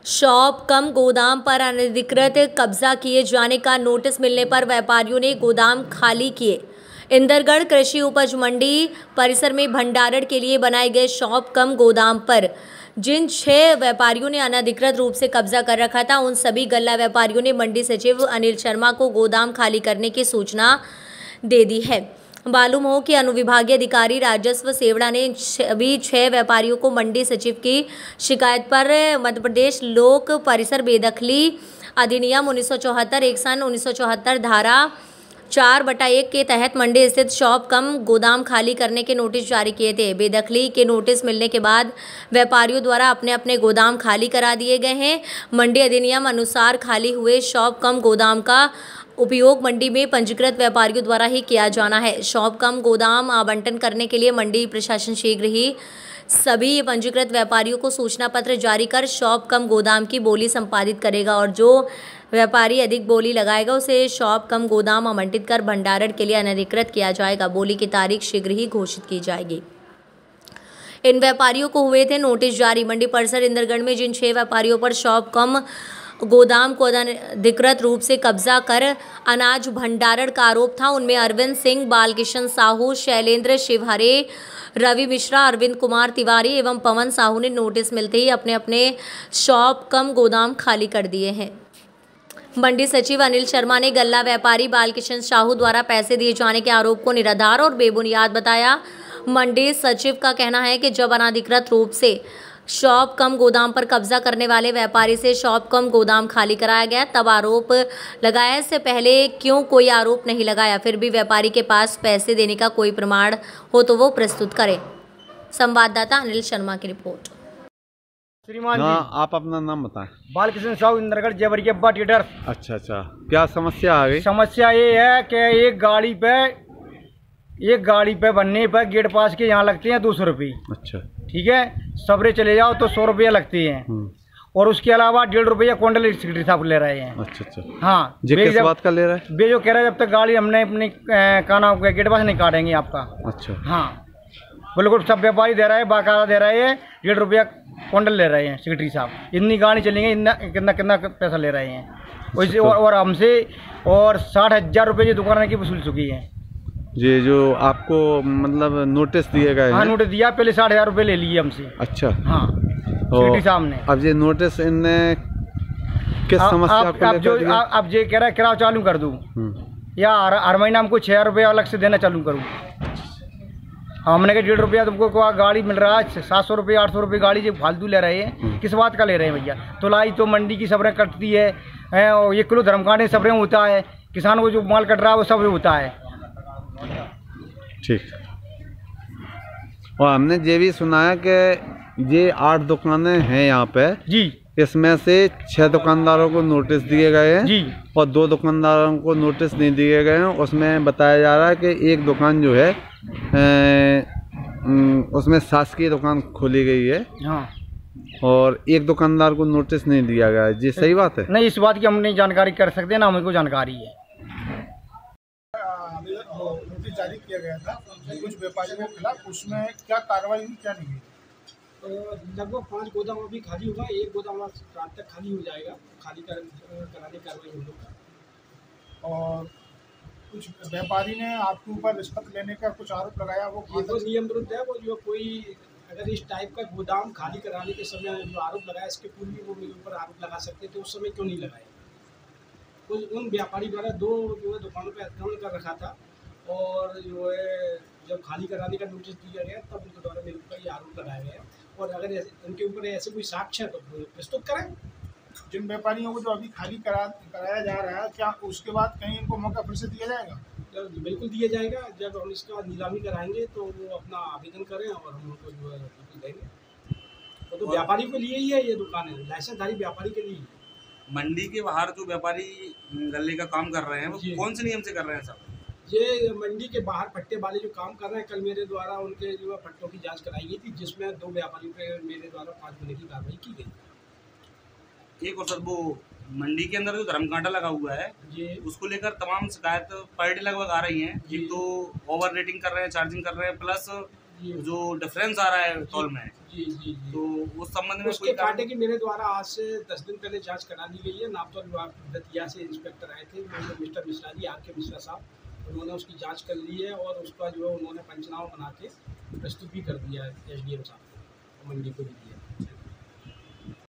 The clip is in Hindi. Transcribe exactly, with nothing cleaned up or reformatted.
शॉप कम गोदाम पर अनधिकृत कब्जा किए जाने का नोटिस मिलने पर व्यापारियों ने गोदाम खाली किए। इंदरगढ़ कृषि उपज मंडी परिसर में भंडारण के लिए बनाए गए शॉप कम गोदाम पर जिन छह व्यापारियों ने अनधिकृत रूप से कब्जा कर रखा था, उन सभी गल्ला व्यापारियों ने मंडी सचिव अनिल शर्मा को गोदाम खाली करने की सूचना दे दी है। मालूम हो कि अनुविभागीय अधिकारी राजस्व सेवड़ा ने सभी छह व्यापारियों को मंडी सचिव की शिकायत पर मध्य प्रदेश लोक परिसर बेदखली अधिनियम उन्नीस सौ चौहत्तर एक सन उन्नीस सौ चौहत्तर धारा चार बटा एक के तहत मंडी स्थित शॉप कम गोदाम खाली करने के नोटिस जारी किए थे। बेदखली के नोटिस मिलने के बाद व्यापारियों द्वारा अपने अपने गोदाम खाली करा दिए गए हैं। मंडी अधिनियम अनुसार खाली हुए शॉप कम गोदाम का उपयोग मंडी में पंजीकृत व्यापारियों द्वारा ही किया जाना है। शॉप कम गोदाम आवंटन करने के लिए मंडी प्रशासन शीघ्र ही सभी पंजीकृत व्यापारियों को सूचना पत्र जारी कर शॉप कम गोदाम की बोली संपादित करेगा और जो व्यापारी अधिक बोली लगाएगा उसे शॉप कम गोदाम आवंटित कर भंडारण के लिए अनधिकृत किया जाएगा। बोली की तारीख शीघ्र ही घोषित की जाएगी। इन व्यापारियों को हुए थे नोटिस जारी। मंडी परिसर इंदरगढ़ में जिन छह व्यापारियों पर शॉप कम गोदाम को अनधिकृत रूप से कब्जा कर अनाज भंडारण का आरोप था, उनमें अरविंद सिंह, बालकिशन साहू, शैलेंद्र शिवहरे, रवि मिश्रा, अरविंद कुमार तिवारी एवं पवन साहू ने नोटिस मिलते ही अपने अपने शॉप कम गोदाम खाली कर दिए हैं। मंडी सचिव अनिल शर्मा ने गल्ला व्यापारी बालकिशन साहू द्वारा पैसे दिए जाने के आरोप को निराधार और बेबुनियाद बताया। मंडी सचिव का कहना है कि जब अनधिकृत रूप से शॉप कम गोदाम पर कब्जा करने वाले व्यापारी से शॉप कम गोदाम खाली कराया गया, तब आरोप लगाया। इससे पहले क्यों कोई आरोप नहीं लगाया? फिर भी व्यापारी के पास पैसे देने का कोई प्रमाण हो तो वो प्रस्तुत करें। संवाददाता अनिल शर्मा की रिपोर्ट। श्रीमान जी, आप अपना नाम बताएं। बालकिशन साहू, इंदरगढ़ जेवर के अब्बा ट्रेडर। अच्छा अच्छा, क्या समस्या आ गई? समस्या ये है कि एक गाड़ी पे एक गाड़ी पे बनने पर गेट पास के यहाँ लगते हैं दो सौ रुपये। अच्छा, ठीक है। सबरे चले जाओ तो सौ रुपया लगते हैं और उसके अलावा डेढ़ रुपया क्विंटल सेक्रेटरी साहब ले रहे हैं। अच्छा अच्छा, हाँ। जी, किस बात का ले रहा है? बे जो कह रहा है जब तक गाड़ी हमने अपनी का नाम गेट पास नहीं काटेंगे आपका। अच्छा, हाँ बिल्कुल, सब व्यापारी दे रहा है, बाकायदा दे रहे हैं, डेढ़ रुपया क्विंटल ले रहे हैं सेक्रेटरी साहब। इतनी गाड़ी चलेंगे, इतना कितना कितना पैसा ले रहे हैं वैसे। और, और हमसे और साठ हजार रुपये की दुकान की वसूल चुकी है जी। जो आपको मतलब नोटिस दिए गए? हाँ, नोटिस दिया, पहले साठ हजार रुपये ले लिए हमसे। अच्छा, हाँ सेक्रेटरी साहब ने। अब ये नोटिस इनने किस समस्या आप, को आप जो दिया? आप ये कह रहा है किराया चालू कर दूँ या हर हर महीना हमको छः हजार रुपये अलग से देना चालू करूँ? हमने कहा डेढ़ रुपया तुमको को गाड़ी मिल रहा है, सात सौ रुपये आठ सौ रुपये गाड़ी जो फालतू ले रहे हैं, किस बात का ले रहे हैं भैया? तुलाई तो मंडी की सबरें कटती है, और एक किलो धर्मकांडे सबरें होता है, किसान को जो माल कट रहा है वो सब होता है। ठीक। और हमने ये भी सुना है कि ये आठ दुकानें हैं यहाँ पे जी, इसमें से छह दुकानदारों को नोटिस दिए गए हैं जी और दो दुकानदारों को नोटिस नहीं दिए गए हैं। उसमें बताया जा रहा है कि एक दुकान जो है ए, उसमें शासकीय दुकान खोली गई है। हाँ, और एक दुकानदार को नोटिस नहीं दिया गया है। जी सही बात है? नहीं, इस बात की हम नहीं जानकारी कर सकते, ना हमको जानकारी है। नोटिस जारी किया गया था कुछ व्यापारियों के खिलाफ, उसमें क्या कार्रवाई हुई क्या नहीं हुई? लगभग पाँच गोदाम अभी खाली होगा, एक गोदाम रात तक खाली हो जाएगा, खाली कर, कराने की कार्रवाई होगी। और कुछ व्यापारी ने आपके ऊपर रिश्वत लेने का कुछ आरोप लगाया, वो ये तो नियम विरुद्ध है। वो जो कोई अगर इस टाइप का गोदाम खाली कराने के समय जो आरोप लगाया, इसके पूर्व भी वो मेरे ऊपर आरोप लगा सकते थे, उस समय क्यों नहीं लगाए? कुछ उन व्यापारी द्वारा दो जो है दुकानों पर अतिक्रमण कर रखा था और जो है जब खाली कराने का नोटिस दिया गया तब उनके द्वारा मेरे ऊपर ये आरोप लगाया गया। और अगर उनके ऊपर ऐसे कोई साक्ष्य है तो प्रस्तुत करें। जिन व्यापारियों को जो अभी खाली करा कराया जा रहा है, क्या उसके बाद कहीं इनको मौका फिर से दिया जाएगा? बिल्कुल दिया जाएगा। जब हम इसका नीलामी कराएंगे तो वो अपना आवेदन करें और हम उनको जो है देंगे। तो, तो व्यापारी के लिए ही है ये दुकान है, लाइसेंसधारी व्यापारी के लिए। मंडी के बाहर जो व्यापारी गल्ले का काम कर रहे हैं वो कौन से नियम से कर रहे हैं साहब? ये मंडी के बाहर पट्टे वाले जो काम कर रहे हैं, कल मेरे द्वारा उनके जो है पट्टों की जांच कराई गई थी, जिसमें दो व्यापारियों पे मेरे द्वारा पाँच महीने की कार्रवाई की गई। एक और सर, वो मंडी के अंदर जो धर्मकांटा लगा हुआ है ये उसको लेकर तमाम शिकायत पर डे लगभग आ रही हैं। एक तो ओवर रेटिंग कर रहे हैं, चार्जिंग कर रहे हैं, प्लस जी। जो डिफरेंस आ रहा है तौल में, जी जी जी। तो उस संबंध में उसके कोई कार्य- कांटे की मेरे द्वारा आज से दस दिन पहले जांच करा ली गई है। नापतौल विभाग दतिया से इंस्पेक्टर आए थे, उन्होंने मिस्टर मिश्रा जी, आर के मिश्रा साहब, उन्होंने उसकी जांच कर ली है और उसका जो है उन्होंने पंचनामा बना के प्रस्तुत भी कर दिया है एस डी एम साहब को, मंडी को भी दिया।